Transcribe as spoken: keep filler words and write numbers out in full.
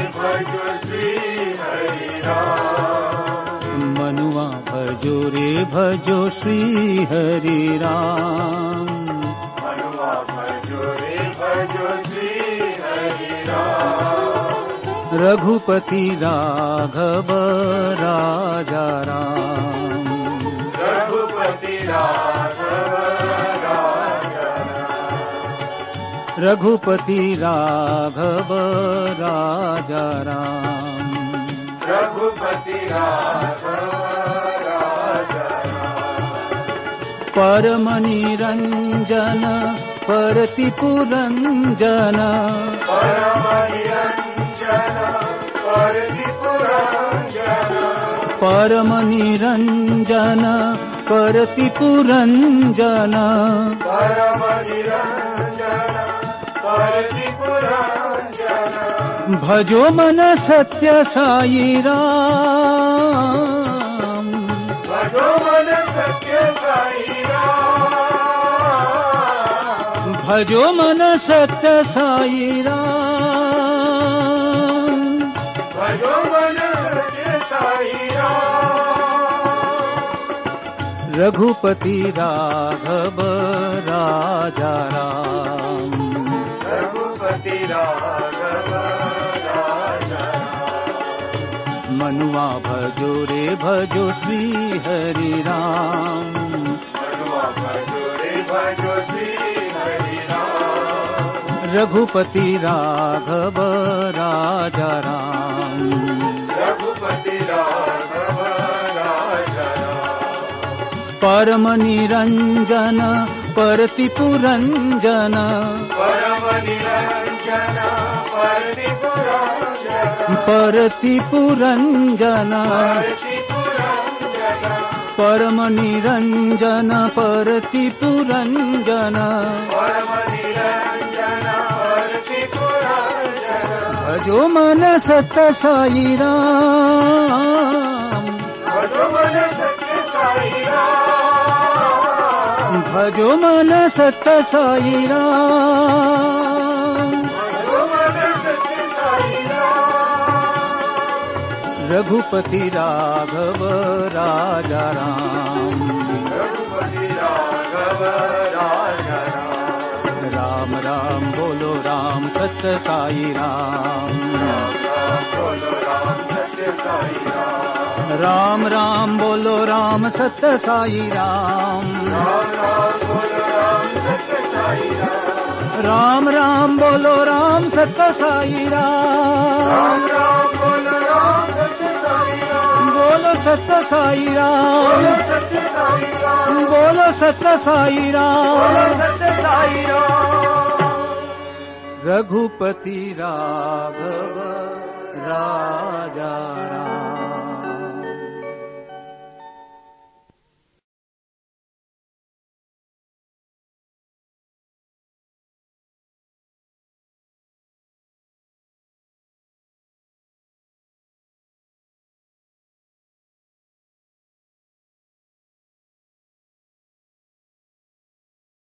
भजो श्री हरि राम। मनुआ भजो रे भजो श्री हरि राम। मनुआ भजो रे भजो श्री हरि राम। रघुपति राघव राजा राम। रघुपति राघव राजा राम। रघुपति राघव राजा राम। रघुपति राघव राजा राम। परम निरंजन परति पुरंजन। परम निरंजन परति पुरंजन। परम निरंजन परति पुरंजन। परम निरंजन परति पुरंजन। भजो मन सत्य साई राम। भजो मन सत्य साई राम। भजो मन सत्य साई राम। भजो मन सत्य साई राम। रघुपति राघव राजा राम। रघुपति राघव राजा राम। मनुआ भजो रे भजो श्री हरि राम। मनुआ भजो रे भजो श्री हरि राम। रघुपति राघव राजा राम। रघुपति राघव राजा राम। परम निरंजन परति पुरंजन। परम निरंजन परति पुरंजन। परति पुरंजन। परति पुरंजन। परम निरंजन परति पुरंजन। परम निरंजन परति पुरंजन। भजो मन सत साई राम। भजो मन सत्य साई राम। भजो मन सत साई राम। भजो मन सत्य साई राम। रघुपति राघव राजा राम। रघुपति राघव राजा राम। राम राम बोलो राम सत्य साई राम। राम बोलो राम सत्य साई राम। राम राम बोलो राम सत्य साई राम। राम राम बोलो राम सत्य साई राम। राम राम बोलो राम सत्य साई राम। राम राम बोलो राम सत्य साई राम। बोलो सत्य साई राम। बोलो सत्य साई राम। बोलो सत्य साई बोलो राम। सत्य साई राम। रघुपति राघव राजा